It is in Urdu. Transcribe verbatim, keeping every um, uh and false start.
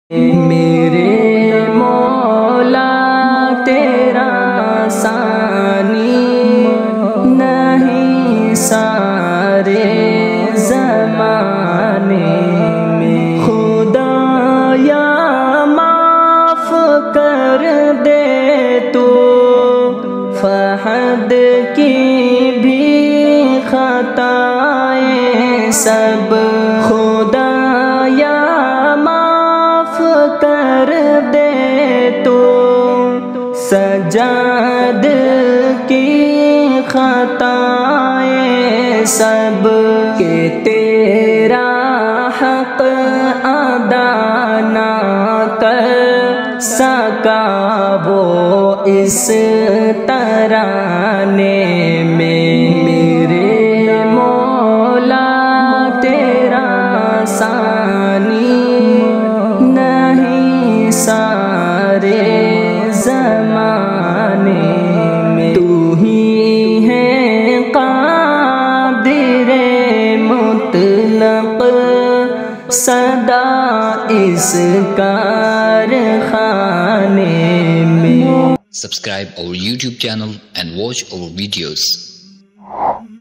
میرے مولا تیرا ثانی نہیں سارے زمانے میں، خدایا معاف کر دے تو فہد کی بھی خطائیں سب، خدایا معاف کر دے تو سجاد کی خطائیں سب، کہ تیرا حق ادا نہ کر سکا وہ اس ترانے میں، میرے مولا تیرا ثانی نہیں سارے زمانے میں، تو ہی ہے قادر مطلق سدا اس کارخانے میں۔ Subscribe our YouTube channel and watch our videos.